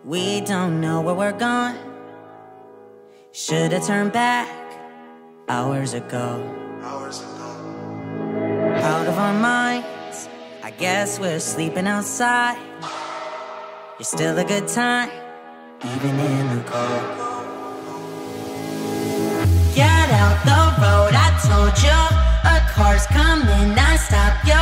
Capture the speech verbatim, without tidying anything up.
We don't know where we're going. Should've turned back hours ago. Hours ago. Out of our minds, I guess we're sleeping outside. You're still a good time, even in the cold. Get out the road, I told you. A car's coming, I stop you.